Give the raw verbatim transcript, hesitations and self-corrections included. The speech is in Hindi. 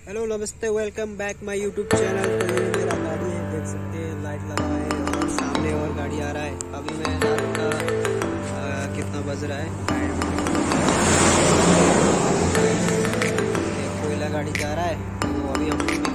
हेलो नमस्ते, welcome back my YouTube channel. तो ये मेरा गाड़ी है, देख सकते हैं लाइट लगा है और सामने और गाड़ी आ रहा है। अभी मैं रात का आ, कितना बज रहा है, एक कोयला गाड़ी जा रहा है, तो अभी हम